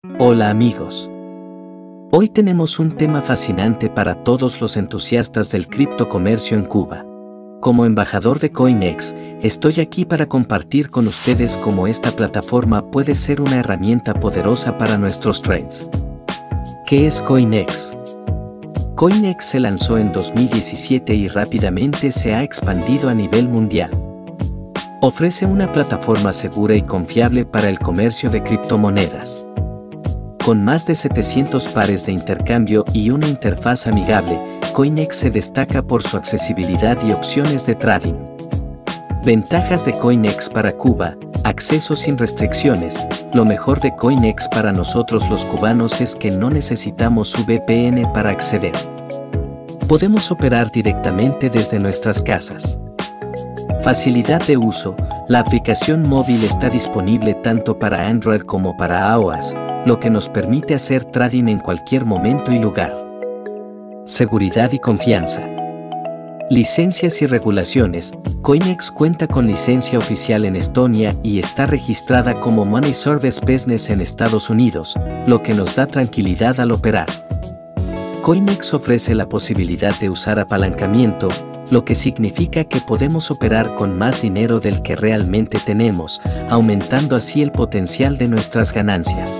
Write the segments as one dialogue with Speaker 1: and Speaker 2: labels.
Speaker 1: Hola amigos. Hoy tenemos un tema fascinante para todos los entusiastas del criptocomercio en Cuba. Como embajador de CoinEx, estoy aquí para compartir con ustedes cómo esta plataforma puede ser una herramienta poderosa para nuestros trades. ¿Qué es CoinEx? CoinEx se lanzó en 2017 y rápidamente se ha expandido a nivel mundial. Ofrece una plataforma segura y confiable para el comercio de criptomonedas. Con más de 700 pares de intercambio y una interfaz amigable, CoinEx se destaca por su accesibilidad y opciones de trading. Ventajas de CoinEx para Cuba: acceso sin restricciones. Lo mejor de CoinEx para nosotros los cubanos es que no necesitamos su VPN para acceder. Podemos operar directamente desde nuestras casas. Facilidad de uso. La aplicación móvil está disponible tanto para Android como para iOS, lo que nos permite hacer trading en cualquier momento y lugar. Seguridad y confianza. Licencias y regulaciones. CoinEx cuenta con licencia oficial en Estonia y está registrada como Money Service Business en Estados Unidos, lo que nos da tranquilidad al operar. CoinEx ofrece la posibilidad de usar apalancamiento, lo que significa que podemos operar con más dinero del que realmente tenemos, aumentando así el potencial de nuestras ganancias.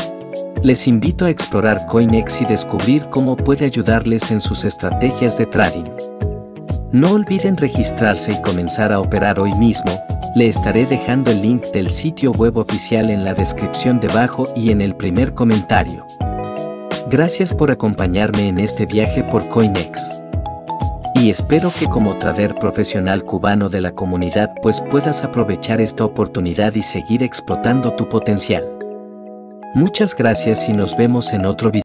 Speaker 1: Les invito a explorar CoinEx y descubrir cómo puede ayudarles en sus estrategias de trading. No olviden registrarse y comenzar a operar hoy mismo. Le estaré dejando el link del sitio web oficial en la descripción debajo y en el primer comentario. Gracias por acompañarme en este viaje por CoinEx. Y espero que como trader profesional cubano de la comunidad puedas aprovechar esta oportunidad y seguir explotando tu potencial. Muchas gracias y nos vemos en otro video.